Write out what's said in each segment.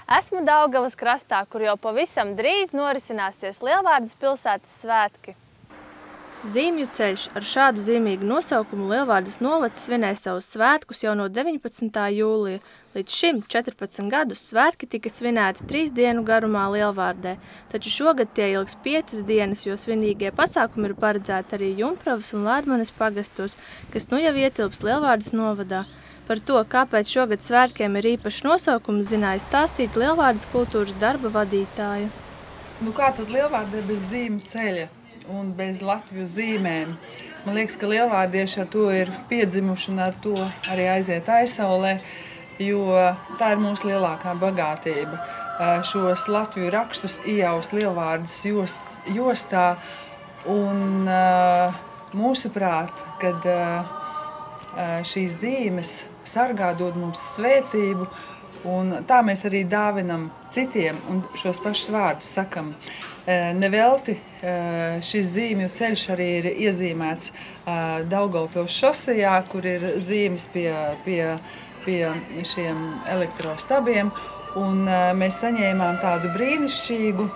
Esmu Daugavas krastā, kur jau pavisam drīz norisināsies Lielvārdes pilsētas svētki. Zīmju ceļš ar šādu zīmīgu nosaukumu Lielvārdes novads svinēja savus svētkus jau no 19. jūlija. Līdz šim 14 gadus svētki tika svinēti 3 dienu garumā Lielvārdē, taču šogad tie ilgs 5 dienas, jo svinīgie pasākumi ir paredzēti arī Jumpravas un Lēdmanes pagastos, kas nu jau ietilpst Lielvārdes novadā. Par to, kāpēc šogad svētkiem ir īpašs nosaukums, zināja stāstīt Lielvārdes kultūras darba vadītāja. Kā tad Lielvārdē bez zīmju ceļa un bez Latviju zīmēm? Man liekas, ka lielvārdieši ar to ir piedzimuši un ar to arī aiziet aizsaulē, jo tā ir mūsu lielākā bagātība. Šos Latviju rakstus iejaus Lielvārdes jostā un mūsuprāt, kad šīs zīmes sargā, dod mums svētību, un tā mēs arī dāvinam citiem un šos pašus vārdus sakam. Nevelti šis zīmju ceļš arī ir iezīmēts Daugavpils šosejā, kur ir zīmes pie šiem elektrostabiem, un mēs saņēmām tādu brīnišķīgu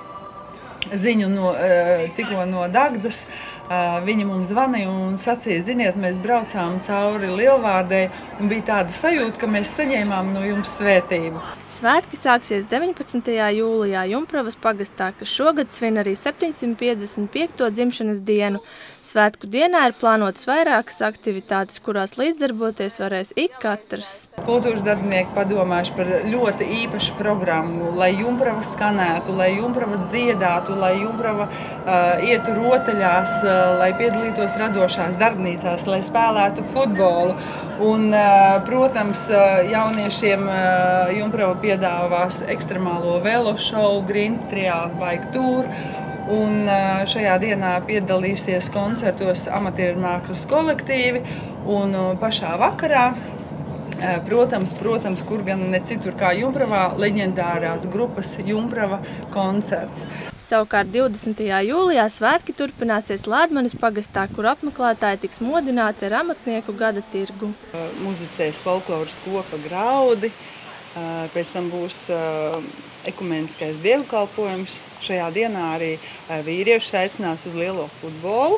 ziņu tikko no Dagdas. Viņa mums zvanīja un sacīja, ziniet, mēs braucām cauri Lielvārdei un bija tāda sajūta, ka mēs saņēmām no jums svētību. Svētki sāksies 19. jūlijā Jumpravas pagastā, kas šogad svin arī 755. dzimšanas dienu. Svētku dienā ir plānotas vairākas aktivitātes, kurās līdzdarboties varēs ik katrs. Kultūras darbinieki padomājuši par ļoti īpašu programmu, lai Jumprava skanētu, lai Jumprava dziedātu, lai Jumprava ietu rotaļās, lai piedalītos radošās darbnīcās, lai spēlētu futbolu. Un, protams, jauniešiem Jumprava piedāvās ekstremālo velošovu, Grinta triāls Bike Tour. Un šajā dienā piedalīsies koncertos amatieru mākslas kolektīvi. Un pašā vakarā, protams, kur gan ne citur kā Jumpravā, leģendārās grupas Jumprava koncerts. Savukārt 20. jūlijā svētki turpināsies Lēdmanes pagastā, kur apmeklētāji tiks modināti ar amatnieku gada tirgu. Muzicēs folkloras kopa graudi, pēc tam būs ekumeniskais dievkalpojums. Šajā dienā arī vīrieši aicinās uz lielo futbolu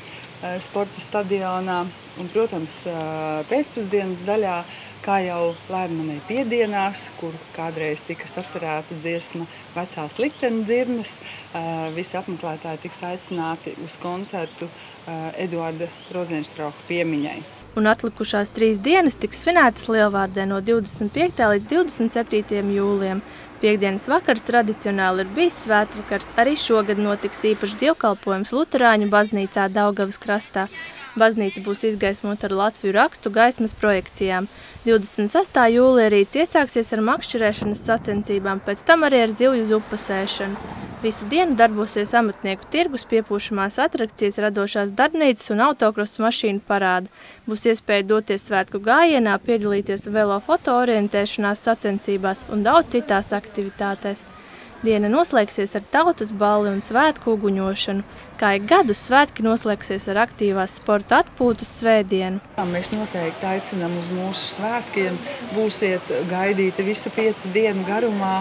sporta stadionā. Un, protams, pēcpusdienas daļā, kā jau Lēdmanē piedienās, kur kādreiz tika sacerēta dziesma Vecās likteņu dzirnes, visi apmeklētāji tiks aicināti uz koncertu Eduarda Rozenštrauka piemiņai. Un atlikušās 3 dienas tiks svinētas Lielvārdē no 25. līdz 27. jūlijam. Piektdienas vakars tradicionāli ir bijis svētvakars, arī šogad notiks īpašs dievkalpojums Luterāņu baznīcā Daugavas krastā. Baznīca būs izgaismota ar Latviju rakstu gaismas projekcijām. 26. jūlijā rīts iesāksies ar makšķerēšanas sacensībām, pēc tam arī ar zivju zupas ēšanu. Visu dienu darbosies amatnieku tirgus, piepūšamās atrakcijas, radošās darbnīcas un autokrosu mašīnu parādi. Būs iespēja doties svētku gājienā, piedalīties velofoto orientēšanās sacensībās un daudz citās aktivitātēs. Diena noslēgsies ar tautas balli un svētku uguņošanu. Kā ik gadus svētki noslēgsies ar aktīvās sporta atpūtas svētdienu. Mēs noteikti aicinām uz mūsu svētkiem. Būsiet gaidīti visu 5 dienu garumā.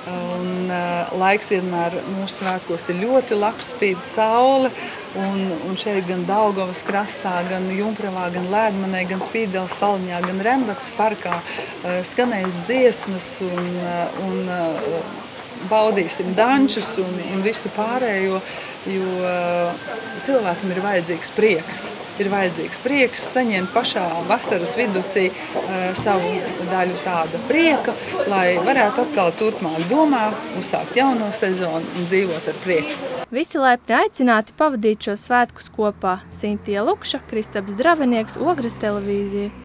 Un laiks vienmēr mūsu svētkos ir ļoti labs, spīd saule. Un šeit gan Daugavas krastā, gan Jumpravā, gan Lēdmanē, gan Spīdeles saliņā, gan Rembatas parkā skanēs dziesmas un baudīsim dančus un visu pārējo, jo cilvēkam ir vajadzīgs prieks. Ir vajadzīgs prieks saņemt pašā vasaras vidusī savu daļu tāda prieka, lai varētu atkal turpmāk domāt, uzsākt jauno sezonu un dzīvot ar prieku. Visi laipni aicināti pavadīt šos svētkus kopā. Sintija Lukša, Kristaps Dravenieks, Ogres televīzija.